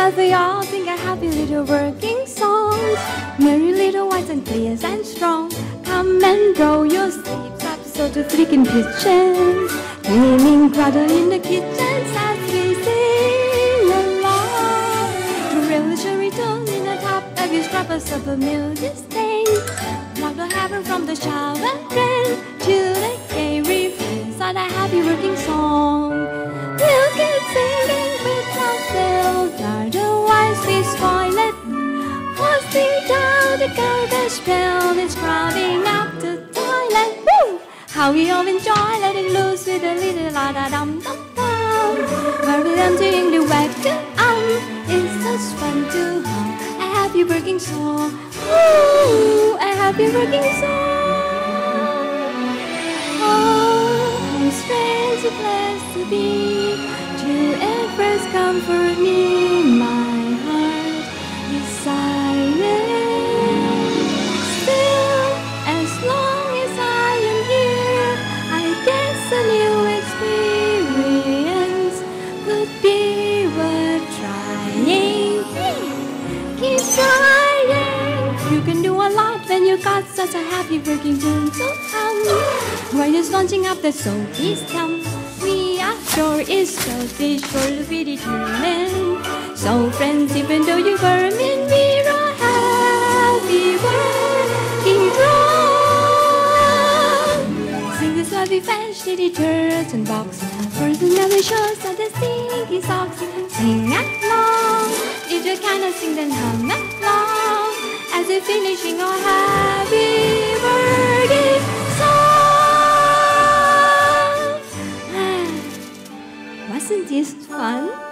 as we all sing a happy little working song. Merry little whites and clear and strong. Come and roll your sleeves up so to sleep in kitchen. Gleaming cradle in the kitchen as we sing along. To rail the cherry tone in the top of your strappers of a milk stain. Block the heaven from the shower rain to the gay refrains of a happy working song. We'll keep singing without fail. Otherwise we spoil it. Forcing down the garbage pail is crowding up the toilet. Woo! How we all enjoy letting loose with a little la da dum dum dum. While emptying the vacuum, it's such fun to hum a happy working song. Ooh, a happy working song. Oh, how strange a place to be. To at first comfort me, my heart is silent. Still, as long as I am here, I guess a new experience could be worth trying. Keep trying. You can do a lot when you got such a happy working tune to hum. While you're launching up the soul, please come. We are sure it's so be sure to be determined. So friends, even though you were mean, we're a happy working drum. Sing this lovely French to detergent box. First another shows of the stinky socks. Sing along. If you cannot sing, then hum along. As we're finishing our happy working song. Wasn't this fun?